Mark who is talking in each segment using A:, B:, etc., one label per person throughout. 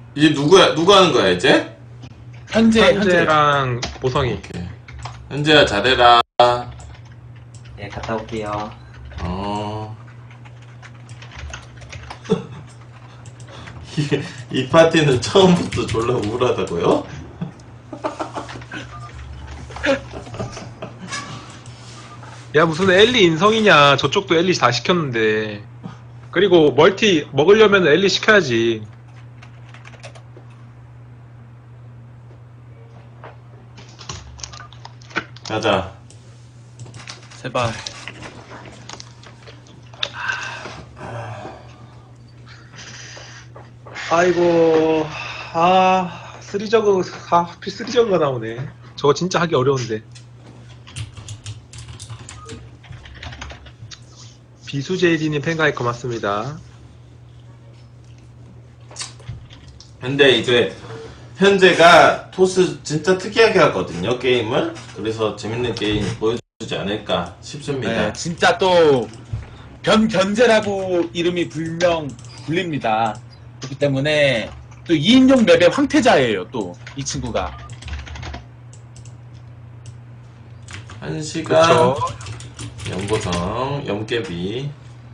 A: 이제 누가 하는 거야, 이제?
B: 현재랑 보성이.
A: 오케이. 현재야, 잘해라.
C: 네, 갔다 올게요.
A: 이 파티는 처음부터 졸라 우울하다고요?
B: 야, 무슨 엘리 인성이냐. 저쪽도 엘리 다 시켰는데. 그리고 멀티 먹으려면 엘리 시켜야지.
A: 가자.
D: 제발.
B: 아이고, 쓰리저그, 하필 쓰리저그가 나오네. 저거 진짜 하기 어려운데. 비수제이디님 팬가입 고맙습니다.
A: 근데 이제 현재가 토스 진짜 특이하게 하거든요, 게임을. 그래서 재밌는 게임 보여주지 않을까 싶습니다.
D: 네, 진짜 또 변견제라고 이름이 불립니다. 그렇기 때문에 또 2인용 맵의 황태자예요. 또 이 친구가.
A: 1시간
B: 그쵸.
A: 연보성, 염깨비.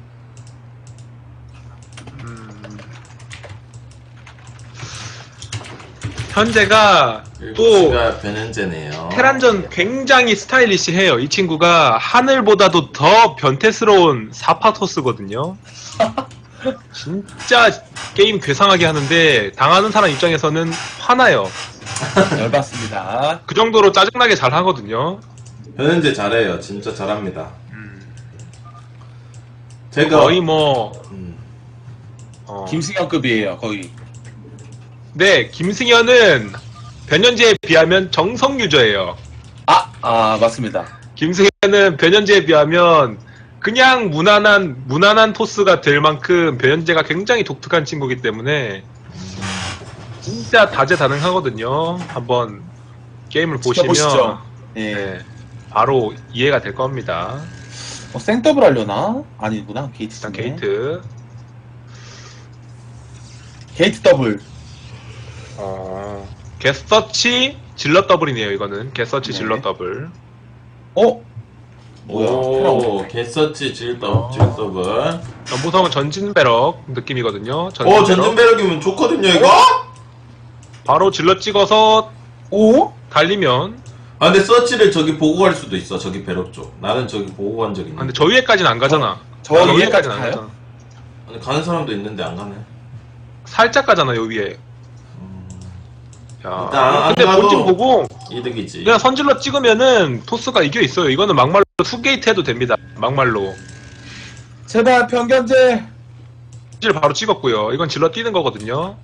B: 현재가 또
A: 7시가 변현재네요.
B: 테란전 굉장히 스타일리시해요. 이 친구가 하늘보다도 더 변태스러운 사파토스거든요. 진짜 게임 괴상하게 하는데 당하는 사람 입장에서는 화나요.
D: 열받습니다.
B: 그 정도로 짜증나게 잘 하거든요.
A: 변현재 잘해요. 진짜 잘합니다. 제가
B: 거의 뭐
D: 김승현급이에요. 거의.
B: 네, 김승현은 변현재에 비하면 정석 유저예요.
D: 맞습니다.
B: 김승현은 변현재에 비하면 그냥 무난한 토스가 될 만큼 변현재가 굉장히 독특한 친구이기 때문에 진짜 다재다능하거든요. 한번 게임을 보시면
D: 지켜보시죠. 예.
B: 네, 바로 이해가 될 겁니다.
D: 생더블 하려나? 아니구나. 게이트.
B: 일단 게이트.
D: 게이트 더블.
B: 겟서치 질럿 더블이네요. 이거는 겟서치
D: 네.
B: 질럿 더블.
D: 뭐야?
A: 오, 개서치 질더블.
B: 연보성은 전진배럭 느낌이거든요.
A: 전진배럭이면 좋거든요, 이거?
B: 바로 질럿 찍어서
D: 오?
B: 달리면.
A: 아, 근데 서치를 저기 보고 갈 수도 있어, 저기 배럭 쪽. 나는 저기 보고 간 적 있는데.
B: 근데 저 위에까지는 안 가잖아.
D: 저
B: 위에까지는 안
D: 가요?
B: 가잖아.
A: 아니, 가는 사람도 있는데 안 가네.
B: 살짝 가잖아, 요 위에.
A: 일단
B: 야,
A: 안
B: 근데
A: 가도
B: 본진 보고
A: 이득이지.
B: 그냥 선질러 찍으면은 토스가 이겨 있어요. 이거는 막말로 투게이트 해도 됩니다. 막말로.
D: 제발 변견제.
B: 질 바로 찍었고요. 이건 질러 뛰는 거거든요.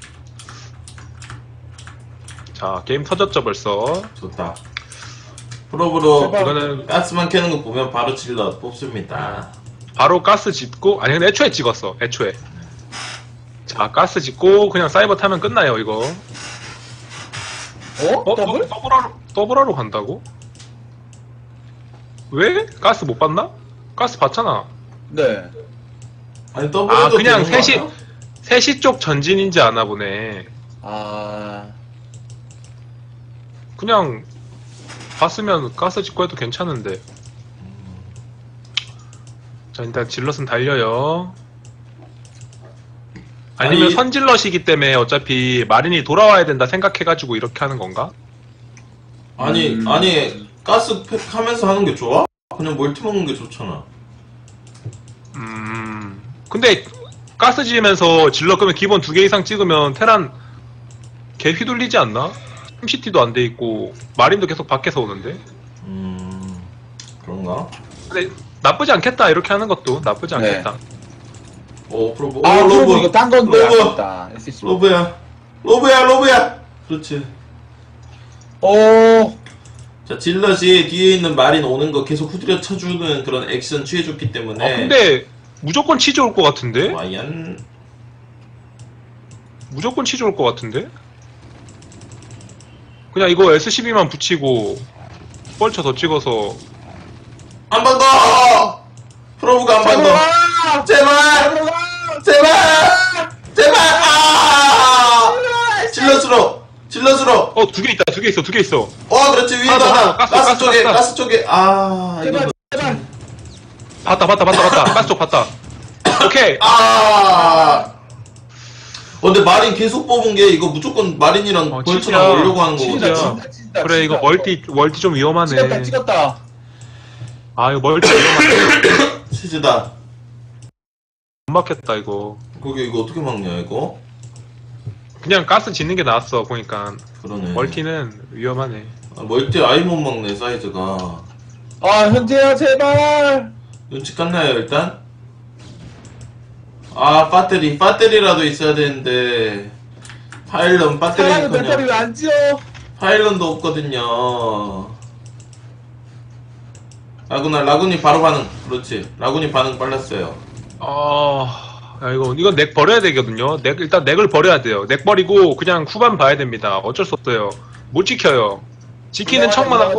B: 자, 게임 터졌죠 벌써.
A: 좋다. 프로브로
D: 제발.
B: 이거는
A: 가스만 캐는 거 보면 바로 질러 뽑습니다.
B: 바로 가스 짓고, 아니 근데 애초에 찍었어. 애초에. 자, 가스 짓고 그냥 사이버 타면 끝나요 이거.
D: 더블?
B: 더블하러 간다고? 왜? 가스 못 봤나? 가스 봤잖아.
D: 네.
A: 아니, 더블도
B: 그냥
A: 되는 거
B: 3시,
A: 아니야?
B: 3시 쪽 전진인지 아나 보네. 그냥 봤으면 가스 짓고 해도 괜찮은데. 자, 일단 질럿은 달려요. 아니면
A: 아니,
B: 선질럿이기 때문에 어차피 마린이 돌아와야 된다 생각해가지고 이렇게 하는 건가?
A: 아니, 가스 팩 하면서 하는 게 좋아? 그냥 멀티 먹는 게 좋잖아.
B: 근데 가스 지으면서 질럿 끄면 기본 2개 이상 찍으면 테란 개 휘둘리지 않나? 심시티도 안 돼 있고 마린도 계속 밖에서 오는데.
A: 그런가?
B: 근데 나쁘지 않겠다. 이렇게 하는 것도 나쁘지
D: 네.
B: 않겠다.
A: 오, 프로브.
D: 프로브 이거 딴 건데
A: 로브.
D: 아깝다. SC.
A: 로브야. 그렇지. 자, 질럿이 뒤에 있는 마린 오는 거 계속 후드려 쳐주는 그런 액션 취해줬기 때문에.
B: 근데 무조건 치즈 올 것 같은데?
A: 과연
B: 무조건 치즈 올 것 같은데? 그냥 이거 SCB만 붙이고 뻘쳐 더 찍어서.
A: 한 번 더! 프로브가 한 번 더! 제발! 아! 질럿으로.
B: 두 개 있다, 두 개 있어, 두 개 있어.
A: 그렇지. 위에다
B: 하나 더,
A: 하나.
B: 가스,
A: 가스
B: 가스,
A: 쪽에,
B: 가스.
A: 가스 쪽에. 아, 이거.
D: 제발 제발.
B: 봤다. 가스 쪽 봤다. 오케이.
A: 근데 마린 계속 뽑은 게 이거 무조건 마린이랑 벌처랑
B: 진짜.
A: 오려고 하는
B: 진짜.
A: 거거든.
D: 진짜,
B: 그래, 이거 멀티 좀 위험하네.
D: 찍었다.
B: 아, 이거 멀티 위험하네.
A: 치즈다.
B: 못 막겠다, 이거.
A: 거기 이거 어떻게 막냐 이거?
B: 그냥 가스 짓는 게 나았어, 보니까.
A: 그러네.
B: 멀티는 위험하네.
A: 멀티 아예 못 막네 사이즈가.
D: 현재야 제발.
A: 눈치 깠나요 일단? 배터리라도 있어야 되는데 파일런
D: 사랑은 배터리
A: 배터리는
D: 왜 안 지어?
A: 파일런도 없거든요. 라군이 바로 반응. 그렇지. 라군이 반응 빨랐어요.
B: 야, 이건 넥 버려야 되거든요. 일단 넥을 버려야 돼요. 넥 버리고 그냥 후반 봐야 됩니다. 어쩔 수 없어요. 못 지켜요. 지키는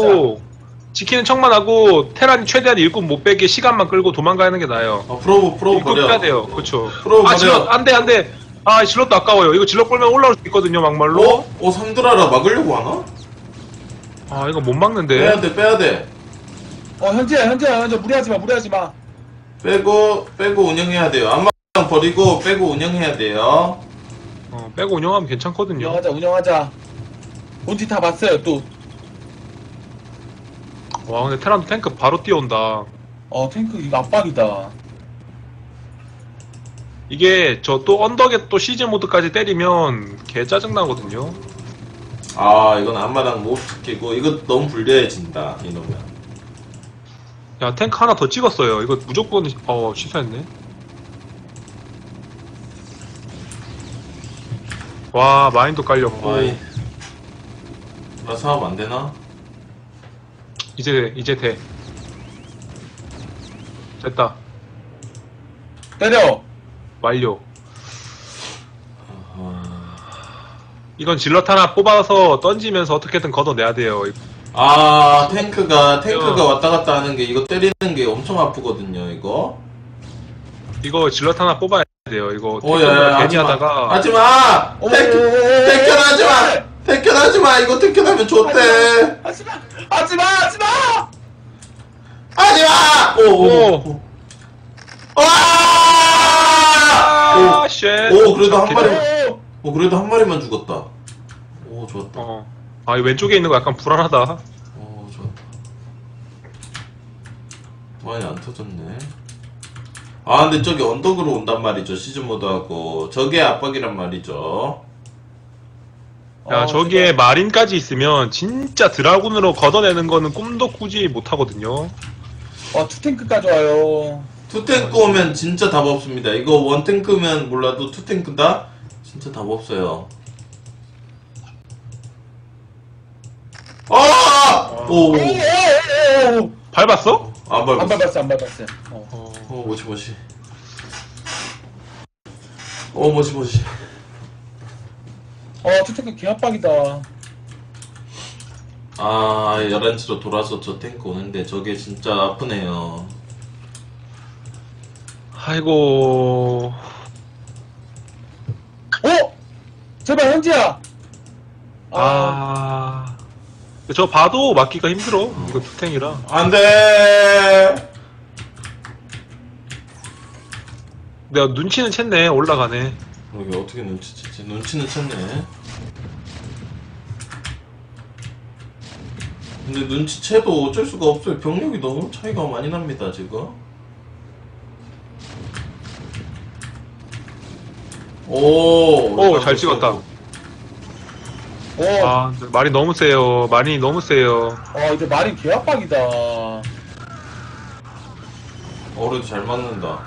B: 척만 하고 테란이 최대한 일꾼 못 빼게 시간만 끌고 도망가는 게 나아요.
A: 프로브
B: 일꾼
A: 버려.
B: 빼야 돼요. 그쵸.
A: 프로브 버려.
B: 질럿 안돼. 질럿도 아까워요. 이거 질럿 끌면 올라올 수 있거든요. 막말로.
A: 삼드라라 막으려고 하나?
B: 이거 못 막는데.
A: 빼야 돼.
D: 현재야 무리하지 마.
A: 빼고 운영해야 돼요. 안마 버리고 빼고 운영해야 돼요.
B: 빼고 운영하면 괜찮거든요.
D: 운영하자. 뭔지 다 봤어요 또.
B: 와, 근데 테란도 탱크 바로 뛰어온다.
D: 탱크 이거 압박이다.
B: 이게 저 또 언덕에 또 시즌 모드까지 때리면 개 짜증나거든요.
A: 이건 앞마당 못 지키고 이거 너무 불리해진다 이놈은.
B: 야, 탱크 하나 더 찍었어요. 이거 무조건 취소했네. 와, 마인도 깔렸고.
A: 나 사업 안 되나?
B: 이제 돼. 됐다.
D: 때려.
B: 완료. 이건 질럿 하나 뽑아서 던지면서 어떻게든 걷어내야 돼요.
A: 탱크가 왔다 갔다 하는 게 이거 때리는 게 엄청 아프거든요 이거.
B: 이거 질럿 하나 뽑아야 돼요. 이거
A: 야,
B: 괜히 하다가
A: 하지마! 택견하지마! 이거 택견하면 좋대!
D: 하지마!
A: 하지마!
B: 쉣.
A: 그래도 한 마리. 그래도 한 마리만 죽었다. 좋았다.
B: 이 왼쪽에 있는 거 약간 불안하다.
A: 좋았다. 많이 안 터졌네. 근데 저기 언덕으로 온단 말이죠. 시즌 모드하고. 저게 압박이란 말이죠.
B: 야, 저기에 마린까지 있으면 진짜 드라군으로 걷어내는 거는 꿈도 꾸지 못하거든요.
D: 투탱크까지 와요.
A: 투탱크 오면 진짜 답 없습니다. 이거 원탱크면 몰라도 투탱크다? 진짜 답 없어요.
B: 밟았어?
A: 안 밟았어.
D: 안 밟았어요.
A: 뭐지. 뭐지.
D: 투탱크 개압박이다.
A: 11시로 돌아서 저 탱크 오는데 저게 진짜 아프네요.
B: 아이고.
D: 제발 현지야.
B: 저 봐도 막기가 힘들어. 이거 투탱이라.
A: 안 돼!
B: 내가 눈치는 챘네. 올라가네.
A: 그러게, 어떻게 눈치채지? 눈치는 챘네. 근데 눈치채도 어쩔 수가 없어요. 병력이 너무 차이가 많이 납니다, 지금.
B: 잘 찍었다. 말이 너무 세요. 말이 너무 세요.
D: 이제 말이 개압박이다.
A: 그래도 잘 맞는다.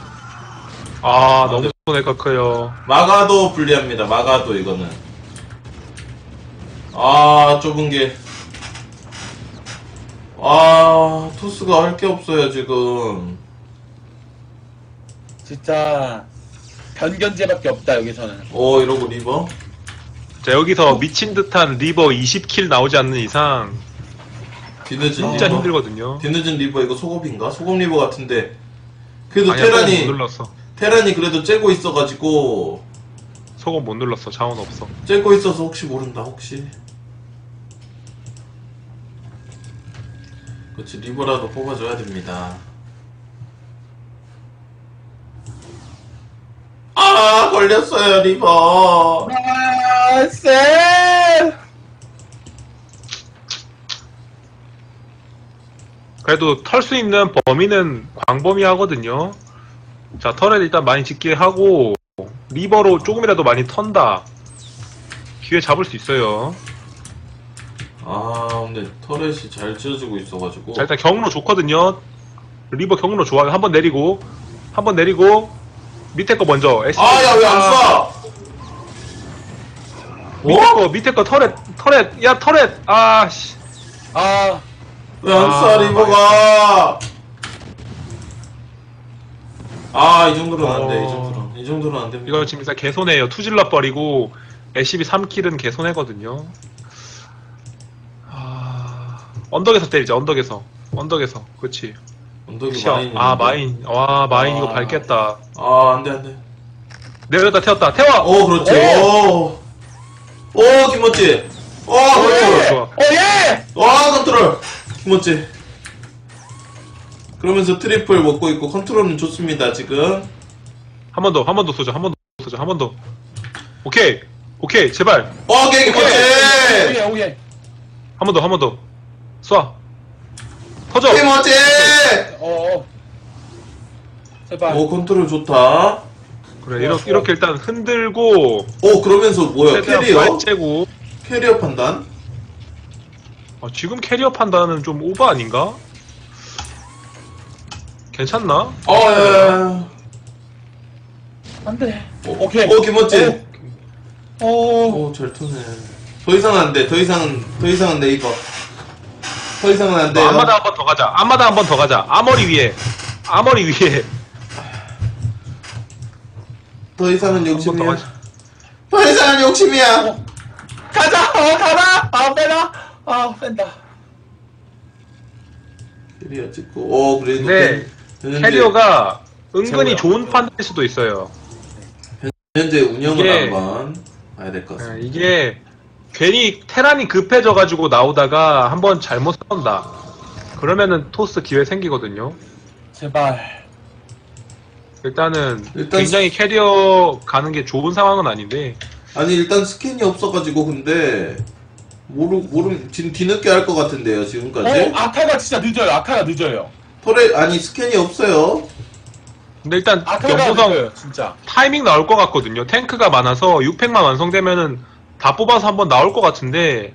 B: 너무 손해가 커요.
A: 막아도 불리합니다. 막아도 이거는. 좁은 게. 토스가 할 게 없어요, 지금.
D: 진짜 변견제밖에 없다 여기서는.
A: 이러고 리버?
B: 자, 여기서 미친 듯한 리버 20킬 나오지 않는 이상
A: 뒤늦은
B: 진짜
A: 리버.
B: 힘들거든요.
A: 뒤늦은 리버 이거 소급인가? 소급 리버 같은데. 그래도
B: 아니야, 못 눌렀어.
A: 테란이 그래도 째고 있어가지고.
B: 저거 못 눌렀어. 자원 없어.
A: 째고 있어서 혹시 모른다, 혹시. 그렇지, 리버라도 뽑아줘야 됩니다. 아, 걸렸어요, 리버.
D: 아, 쎄!
B: 그래도 털 수 있는 범위는 광범위하거든요. 자, 털에 일단 많이 짓게 하고 리버로 조금이라도 많이 턴다. 기회 잡을 수 있어요.
A: 아, 근데 터렛이 잘 지어지고 있어가지고.
B: 자, 일단 경로 좋거든요. 리버 경로 좋아요. 한번 내리고 밑에 거 먼저.
A: 아, 야, 왜 안 쏴?
B: 밑에 거 터렛. 야, 터렛. 아, 씨.
D: 아,
A: 왜 안
B: 아,
A: 쏴, 리버가? 아, 이 정도는 안 돼, 이 정도는 안 됩니다.
B: 이거 지금 일단 개손해예요. 투질러 버리고 SCB 3킬은 개손해거든요. 언덕에서 때리자. 언덕에서. 그렇지.
A: 언덕이
B: 시야.
A: 마인.
B: 아, 마인. 와, 마인 이거
D: 아.
B: 밟겠다.
A: 아, 안 돼, 안 돼.
B: 내렸다 태웠다. 태워.
A: 오, 그렇지. 오, 오, 김멋지. 와, 컨트롤.
B: 좋아.
D: 어, 예!
A: 와, 컨트롤. 김멋지. 그러면서 트리플 먹고 있고 컨트롤은 좋습니다, 지금.
B: 한 번 더 쏘자. 한 번 더. 오케이. 제발.
A: 오케이, 김멋지.
D: 오예, 오예.
B: 한 번 더. 쏴. 터져.
A: 김멋지.
D: 어. 제발.
A: 오, 컨트롤 좋다.
B: 그래. 이렇게 일단 흔들고
A: 오, 그러면서 뭐야,
B: 최대한
A: 캐리어?
B: 발째고.
A: 캐리어 판단?
B: 지금 캐리어 판단은 좀 오버 아닌가? 괜찮나?
A: 예.
D: 안 돼.
A: 오케이.
D: 오케이.
A: 오, 김멋지.
D: 오.
A: 오, 잘 터네. 더 이상은 안 돼. 더 이상은 네이버. 더 이상은 안 돼요.
B: 앞마다 한 번 더 가자. 아머리 위에.
A: 더 이상은
B: 한 번 더
A: 욕심이야.
B: 가자.
A: 더 이상은 욕심이야.
D: 가자! 가라! 아, 빼라! 아, 뺀다.
A: 캐리어 찍고. 오, 그래도.
B: 네.
A: 현재-
B: 캐리어가 은근히
D: 최고야.
B: 좋은 판단일 수도 있어요.
A: 현재 운영을
B: 이게-
A: 한번 봐야 될 것 같습니다.
B: 이게 괜히 테란이 급해져가지고 나오다가 한번 잘못 싸운다. 그러면은 토스 기회 생기거든요.
D: 제발.
B: 일단은
A: 일단
B: 굉장히 캐리어 가는 게 좋은 상황은 아닌데
A: 아니, 일단 스캔이 없어가지고, 근데. 지금 뒤늦게 할 것 같은데요, 지금까지.
D: 아타가 진짜 늦어요. 아타가 늦어요.
A: 아니, 스캔이 없어요.
B: 근데 일단
D: 아타가
B: 연보성
D: 늦어요, 진짜.
B: 타이밍 나올 것 같거든요. 탱크가 많아서 6팩만 완성되면은 다 뽑아서 한번 나올 것 같은데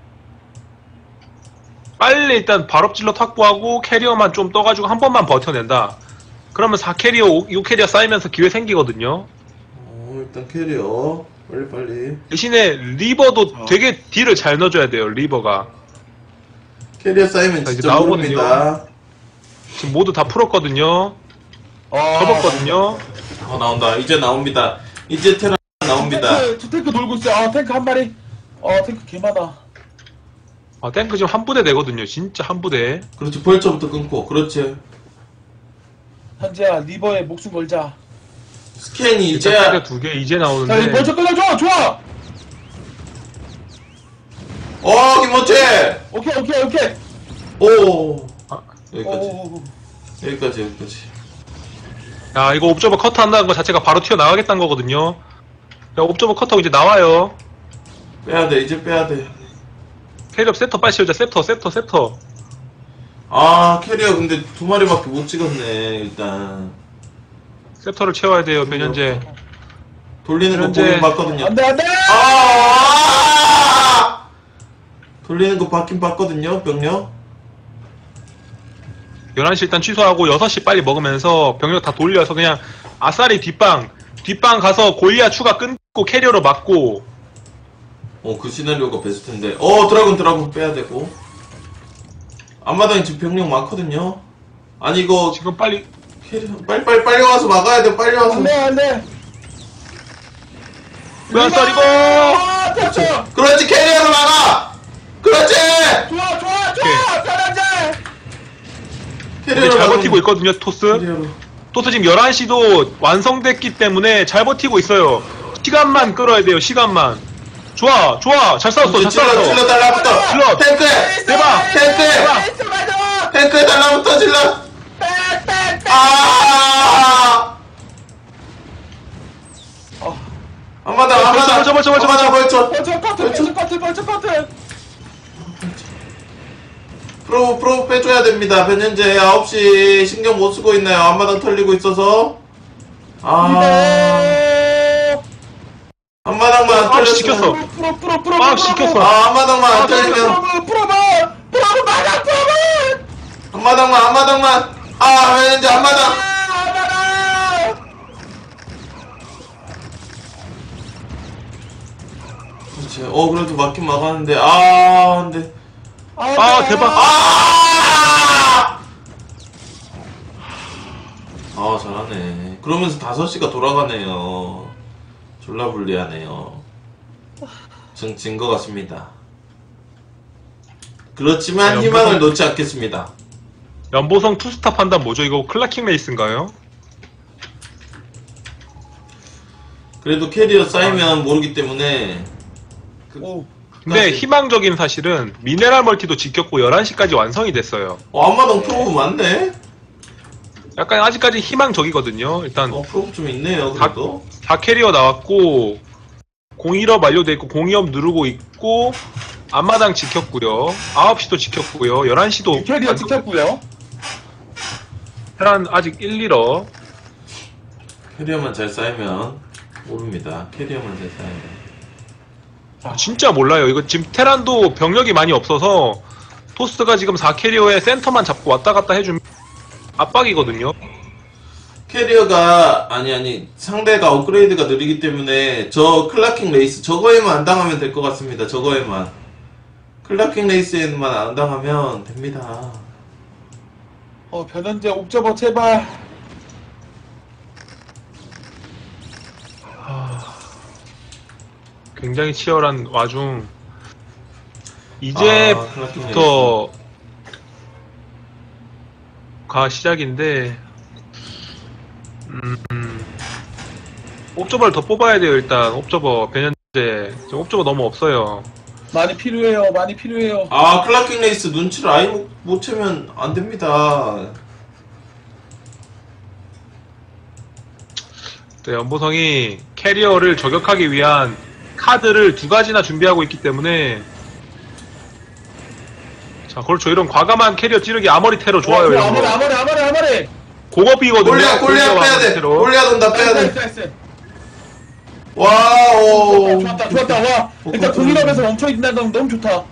B: 빨리 일단 발업질러 확보하고 캐리어만 좀 떠가지고 한 번만 버텨낸다. 그러면 4캐리어, 6캐리어 쌓이면서 기회 생기거든요.
A: 일단 캐리어. 빨리.
B: 대신에 리버도 되게 딜을 잘 넣어줘야 돼요. 리버가
A: 캐리어 쌓이면
B: 자, 이제
A: 진짜
B: 나오거든요.
A: 모릅니다.
B: 지금 모두 다 풀었거든요. 접었거든요.
A: 나온다. 이제 나옵니다. 이제 테란 나옵니다.
D: 두 탱크 놀고 있어요. 아, 탱크 한 마리. 탱크 개많아.
B: 탱크 지금 한 부대 내거든요. 진짜 한 부대.
A: 그렇지, 벌처부터 끊고. 그렇지.
D: 현재야, 리버에 목숨 걸자.
A: 스캔이 이제.
B: 캐리어 2개 이제
D: 자, 이
B: 나오는데
D: 벌써 끌려줘! 좋아!
A: 김멋지!
D: 오케이.
A: 오.
B: 아.
A: 여기까지.
B: 야, 이거 옵저버 커트 한다는 거 자체가 바로 튀어나가겠다는 거거든요. 야, 옵저버 커트하고 이제 나와요.
A: 이제 빼야 돼.
B: 캐리어 세터 빨리 씌우자. 세터.
A: 캐리어 근데 2마리밖에 못 찍었네, 일단.
B: 세터를 채워야 돼요, 변현재.
A: 돌리는 거
B: 현재-
A: 보긴 봤거든요.
D: 안 돼!
A: 돌리는 거 봤긴 봤거든요, 병력.
B: 11시 일단 취소하고 6시 빨리 먹으면서 병력 다 돌려서 그냥 아싸리 뒷방 가서 골리아 추가 끊고 캐리어로 막고
A: 그 시나리오가 베스트인데. 드라군 빼야 되고. 앞마당에 지금 병력 많거든요. 아니, 이거
B: 지금 빨리
A: 캐리어 빨리 와서 막아야 돼. 빨리 와서.
D: 안 돼!
B: 왜안 쏴리고
D: 됐어!
A: 그렇지, 캐리어로 막아. 그렇지.
D: 좋아! 잘하자!
A: 캐리어로
B: 잘
A: 막으면-
B: 버티고 있거든요, 토스.
A: 캐리어로.
B: 토스 지금 11시도 완성됐기 때문에 잘 버티고 있어요. 시간만 끌어야 돼요, 시간만. 좋아, 좋아. 잘 싸웠어, 잘
A: 질러
B: 싸웠어.
A: 질러 달라붙어.
B: 질러.
A: 탱크에
B: 대박.
A: 탱크에
C: 맞아.
A: 탱크에 달라붙어 질러.
C: 빽빽빽.
A: 아. 한마당 한마당.
B: 벌쳐.
A: 한마당 벌쳐.
D: 벌쳐 커트.
A: 프로 빼줘야 됩니다. 변현재 9시 신경 못 쓰고 있나요? 앞마당 털리고 있어서. 앞마당만 안
B: 아, 시켰어.
A: 털렸으면.
B: 아, 시켰어.
A: 앞마당만 안 털리면. 앞마당만. 변현재 앞마당. 그렇지. 그래도 막긴 막았는데. 근데.
B: 대박.
A: 잘하네. 그러면서 5시가 돌아가네요. 졸라 불리하네요. 진 것 같습니다. 그렇지만
B: 네,
A: 희망을 놓지 않겠습니다.
B: 연보성 투스타 판단 뭐죠? 이거 클라킹 레이스인가요?
A: 그래도 캐리어 쌓이면 모르기 때문에.
B: 근데 희망적인 사실은 미네랄 멀티도 지켰고 11시까지 완성이 됐어요.
A: 앞마당 프로브 맞네?
B: 약간 아직까지 희망적이거든요. 일단
A: 프로브 좀 있네요, 그래도.
B: 4캐리어 나왔고 01업 완료돼 있고 02업 누르고 있고 앞마당 지켰고요. 9시도 지켰고요. 11시도
D: 캐리어 지켰고요.
B: 테란 아직 1, 1업.
A: 캐리어만 잘 쌓이면 모릅니다. 캐리어만 잘 쌓이면.
B: 진짜 몰라요. 이거 지금 테란도 병력이 많이 없어서 토스가 지금 4캐리어에 센터만 잡고 왔다 갔다 해주면 압박이거든요.
A: 캐리어가 아니 상대가 업그레이드가 느리기 때문에 저 클라킹 레이스 저거에만 안 당하면 될 것 같습니다. 저거에만 클라킹 레이스에만 안 당하면 됩니다.
D: 변현재 옵저버 제발.
B: 굉장히 치열한 와중
A: 클라킹
B: 이제부터 가 시작인데 옵저버를 더 뽑아야 돼요. 일단 옵저버 변현재 지금 옵저버 너무 없어요.
D: 많이 필요해요.
A: 클라킹 레이스 눈치를 아예 못 채면 안 됩니다.
B: 네, 연보성이 캐리어를 저격하기 위한 카드를 2가지나 준비하고 있기 때문에 자, 그렇죠. 이런 과감한 캐리어 찌르기 아머리 테러 좋아요. 이런 거.
D: 아머리.
B: 공업이거든요.
A: 골리앗 빼야 돼.
B: 테러.
A: 골리앗 온다 빼야 돼.
D: 나이스.
A: 와우.
D: 좋았다. 와. 일단 동일업에서 멈춰 있는 건 너무 좋다.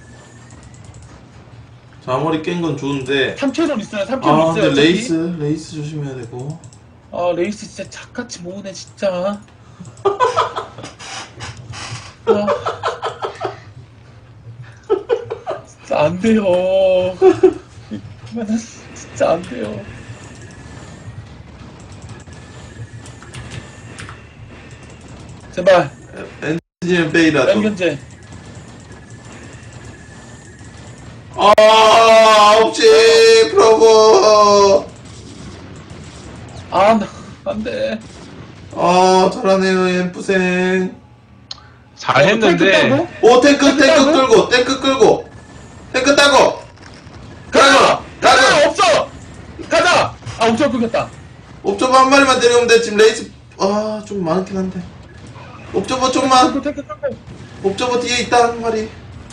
A: 자, 아무리 깬 건 좋은데.
D: 3캐논 있어요.
A: 근데
D: 어차피.
A: 레이스 조심해야 되고.
D: 레이스 진짜 착같이 모으네 진짜. 진짜 안 돼요. 진짜 안 돼요. 제발.
A: 엔지니어 베이라도.
D: 변현재.
A: 없지 프로브.
D: 안 돼.
A: 잘하네요 엠프생.
B: 잘했는데
A: 탱크 끌고 탱크 따고
D: 가자! 없어! 가자! 옵저버 끊겼다.
A: 옵저버 한 마리만 데려오면 돼. 지금 레이스 좀 많긴 한데 옵저버 좀만.
D: 탱크.
A: 옵저버 뒤에 있다 한 마리.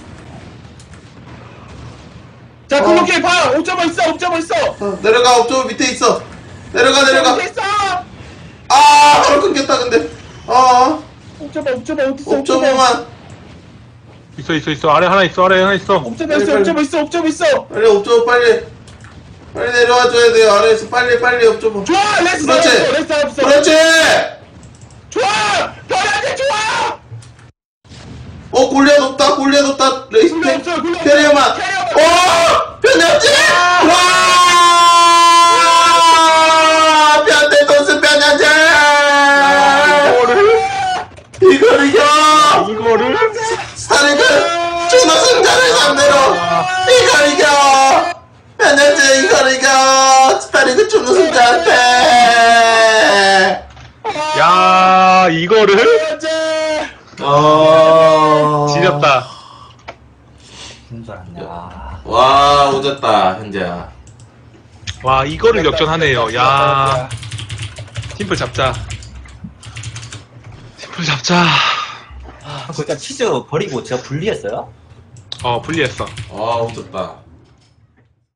D: 자, 그렇게 봐! 옵저버 있어!
A: 내려가. 옵저버 밑에 있어. 내려가.
D: 밑에 있어!
A: 바로 끊겼다 근데.
D: 옵저버 어딨어?
A: 옵저버만.
B: 있어. 아래 하나 있어.
D: 옵저버 있어!
A: 빨리 옵저버 빨리 내려와 줘야 돼요. 아래에서 빨리 옵저버.
D: 좋아! 레스
A: 그렇지.
D: 없어!
A: 그렇지.
D: 좋아! 변현재 좋아!
A: 골리앗 없다. 레이스
D: 골리앗 없어요, 골리앗
A: 캐리어만.
D: 없어요.
A: 변현재. 변대 선수 변현재. 이걸 이겨.
B: 이거를
A: 스타리그 준우승자를 상대로 이걸 이겨. 변현재 이걸 이겨. 스타리그 준우승자한테.
B: 야, 이거를 지렸다.
C: 그런 줄 알았네. 와.
A: 와, 오졌다, 현재야.
B: 와, 이거를 역전하네요. 야, 팀플 잡자. 팀플 잡자.
C: 아, 그러니까 치즈 버리고 제가 분리했어요?
B: 분리했어.
A: 와, 오졌다.